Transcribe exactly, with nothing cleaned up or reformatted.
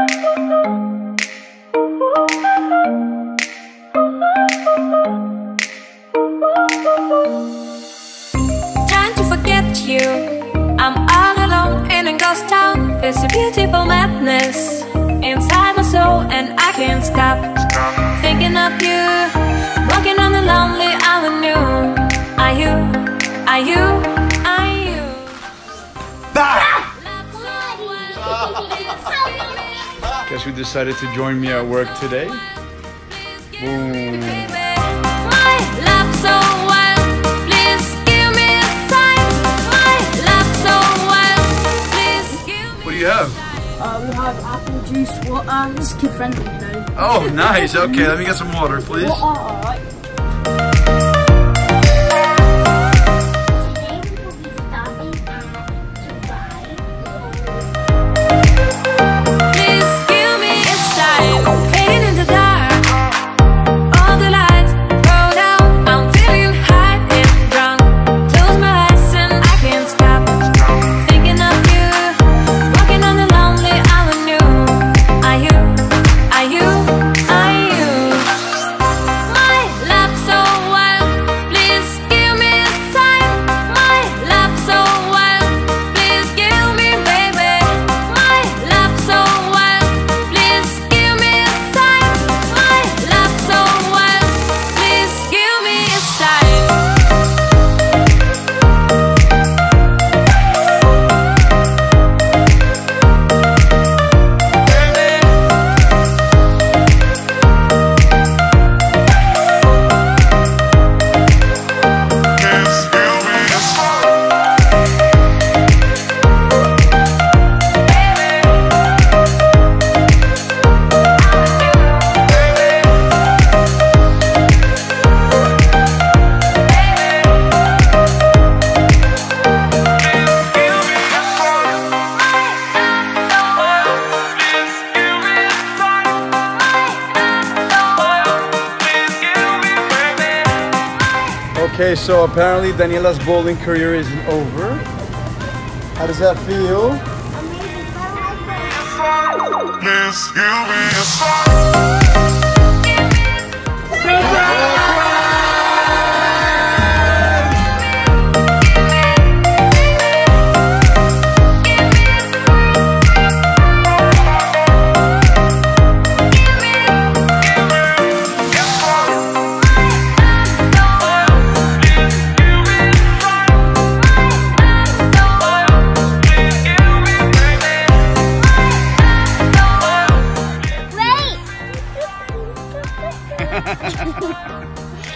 Trying to forget you, I'm all alone in a ghost town. There's a beautiful madness inside my soul, and I can't stop thinking of you. Walking on the lonely avenue. Are you, are you, are you? Guess who decided to join me at work today? Boom. My love so wild, please give me a sign. My love so wild, please give me. What do you have? Uh, we have apple juice, water. This is kid friendly, you know. Oh, nice. Okay, let me get some water, please. Water, alright. Please give me a sign. Fading in the dark, all the lights go down. I'm feeling high and drunk. Close my eyes and I can't stop thinking of you. Walking on the lonely avenue. Are you, are you, are you? My love so wild, please give me a sign. My love so wild, please give me, baby. My love so wild, please give me a sign. My love so wild, please give me a sign. Okay, so apparently Daniela's bowling career isn't over. How does that feel? Please give me a sign.